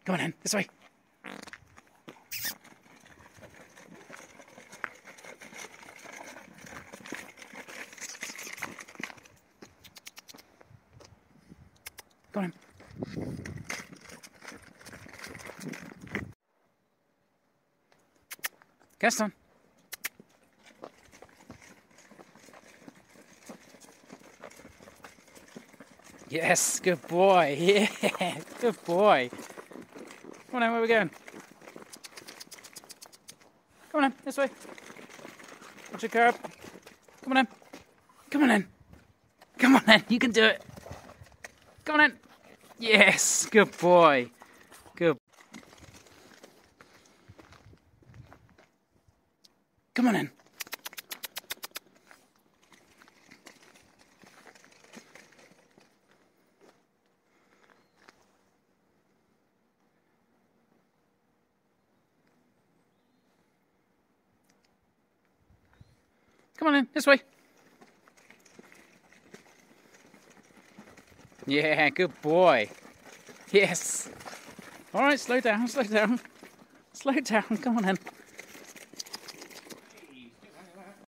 Come on in, this way. Come on in. Gaston. Yes, good boy. Yeah, good boy. Come on in, where are we going? Come on in, this way. Watch your curb. Come on in. Come on in. Come on in, you can do it. Come on in. Yes, good boy. Good. Come on in. Come on in, this way. Yeah, good boy. Yes. All right, slow down, slow down. Slow down, come on in.